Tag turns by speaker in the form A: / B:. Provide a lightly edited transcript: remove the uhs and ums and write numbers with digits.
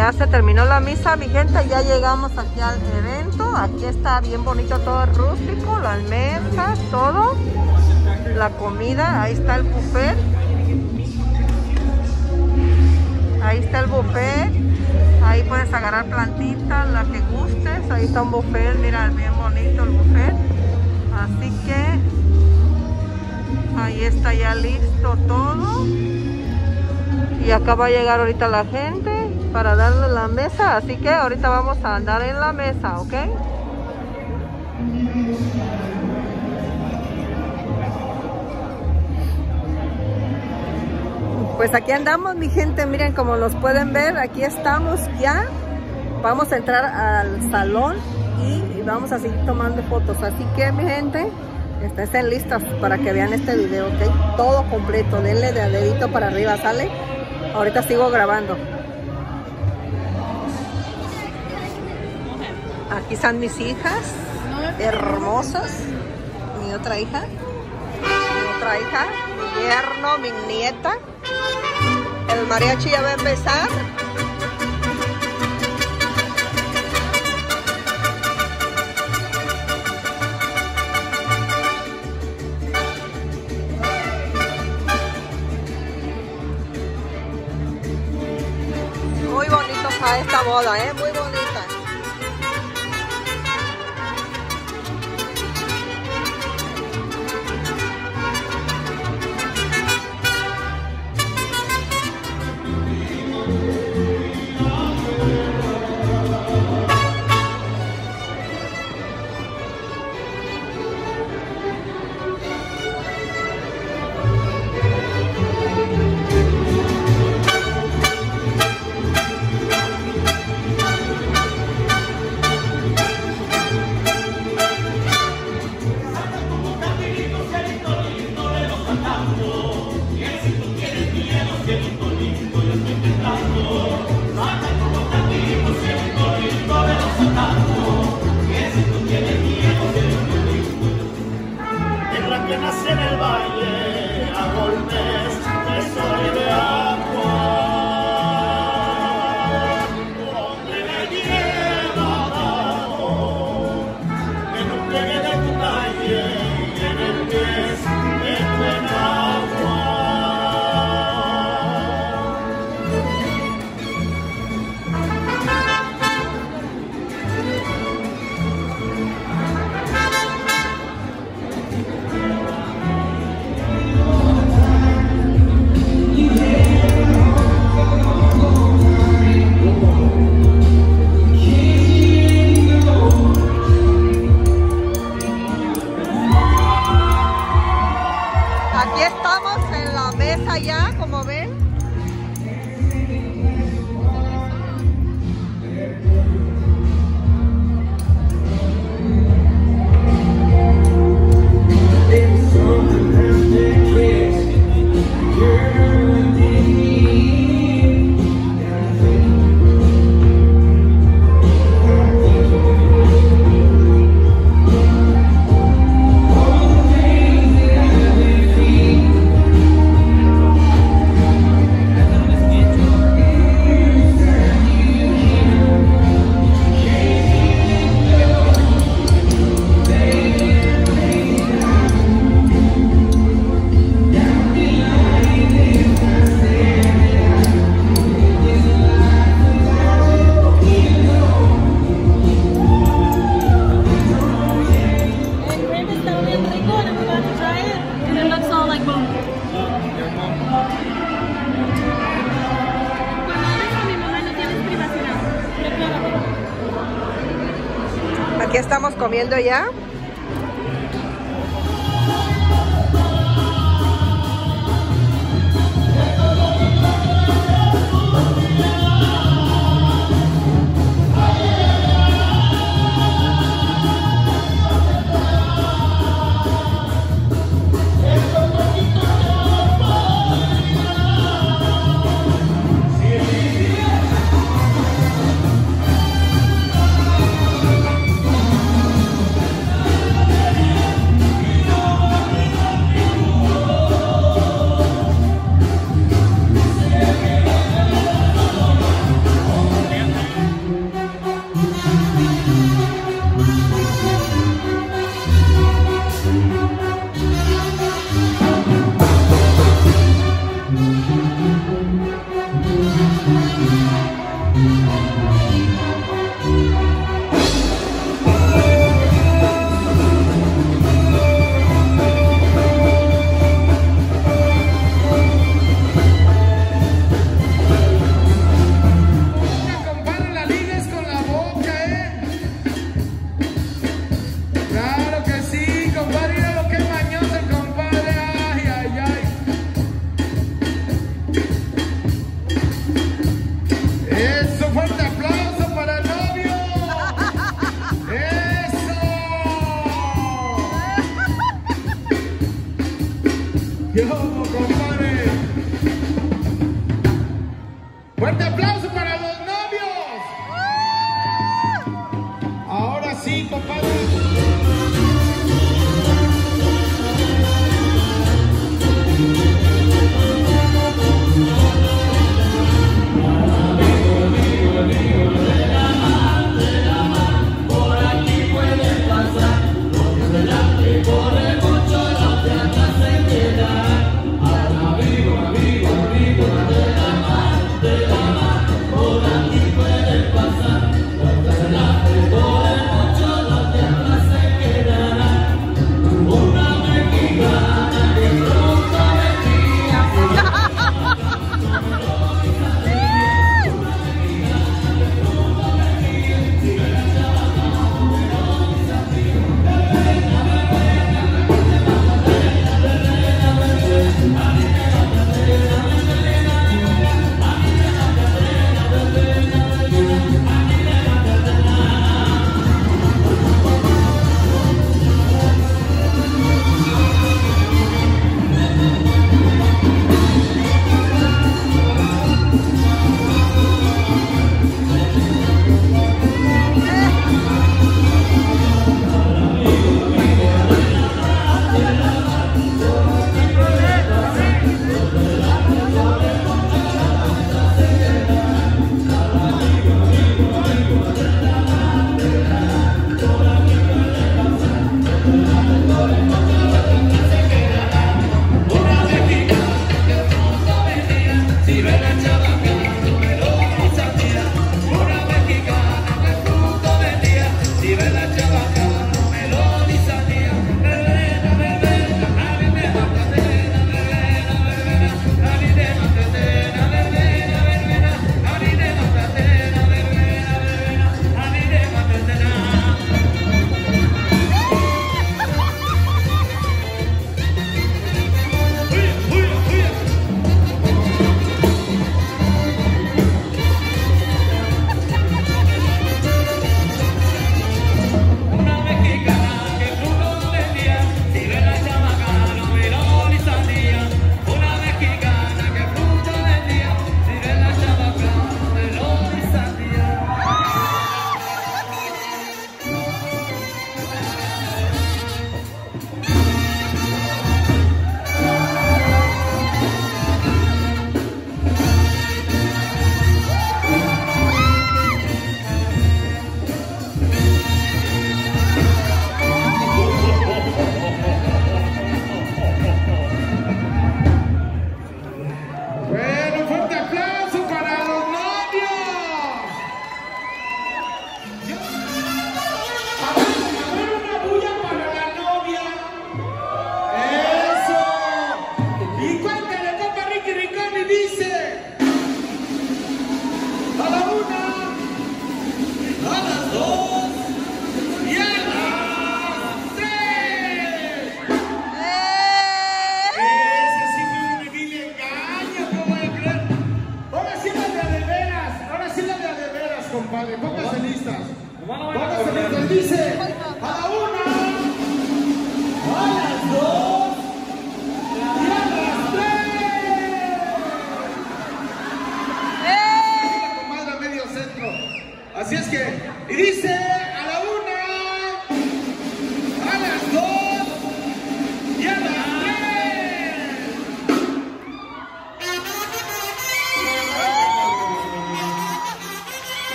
A: ya se terminó la misa, mi gente. Ya llegamos aquí al evento. Aquí está bien bonito, todo rústico, las mesas, todo. La comida, ahí está el buffet. Ahí está el buffet. Ahí puedes agarrar plantitas, la que gustes. Ahí está un buffet, mira, bien bonito el buffet. Así que ahí está ya listo todo. Y acá va a llegar ahorita la gente para darle la mesa. Así que ahorita vamos a andar en la mesa, ¿ok? Pues aquí andamos, mi gente. Miren, como los pueden ver, aquí estamos ya. Vamos a entrar al salón y vamos a seguir tomando fotos. Así que, mi gente, estén listas para que vean este video, ¿ok? Todo completo. Denle de dedito para arriba, ¿sale? Ahorita sigo grabando. Aquí están mis hijas hermosas. Mi otra hija. Mi yerno, mi nieta. El mariachi ya va a empezar. Muy bonito está esta boda, muy bonita. Aquí estamos comiendo ya.
B: Yo, compadre. Fuerte aplauso.